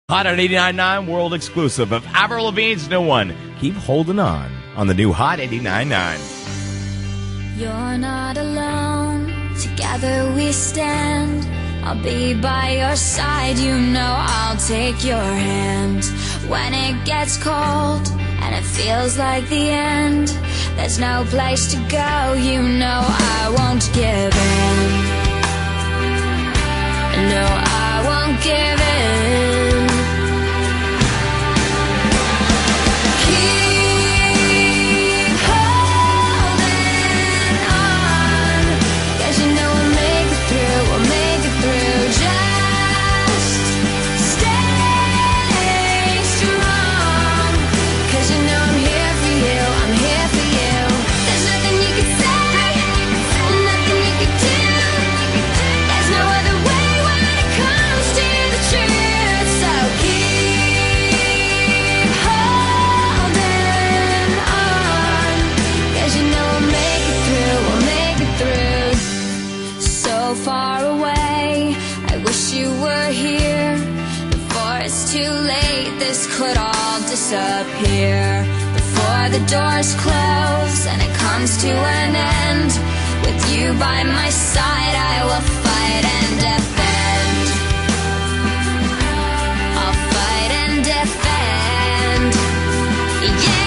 Hot at 89.9 world exclusive of Avril Lavigne's new one. Keep holding on the new Hot 89.9. You're not alone. Together we stand. I'll be by your side. You know I'll take your hand. When it gets cold and it feels like the end, there's no place to go. You know I won't give in. No, I won't give in. Far away, I wish you were here. Before it's too late, this could all disappear. Before the doors close and it comes to an end, with you by my side, I will fight and defend. I'll fight and defend. Yeah.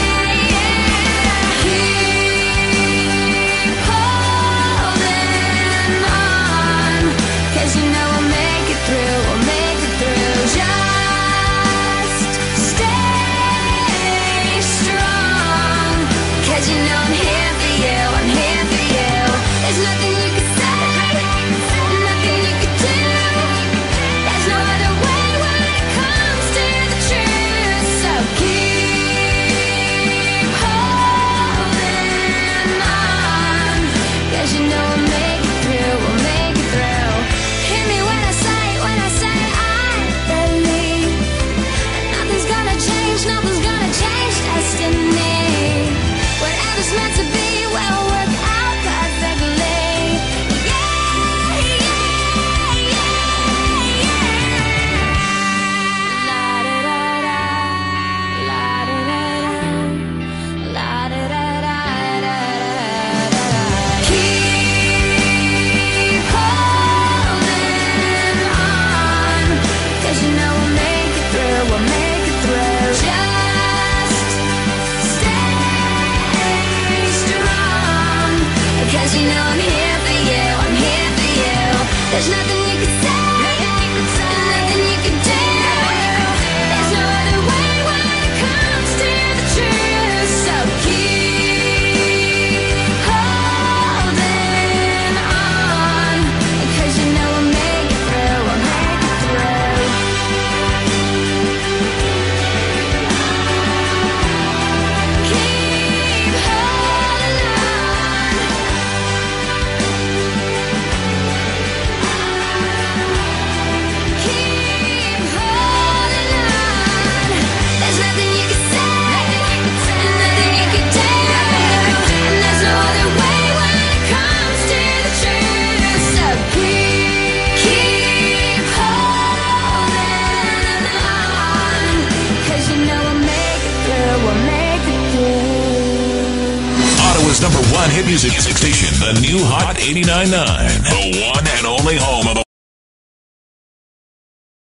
There's nothing you can say, nothing you can do. There's no other way when it comes to the truth. So keep holding on, because you know we'll make it through, we'll make it through. Keep holding on. Ottawa's #1 hit music station, the new Hot 89.9, the one and only home of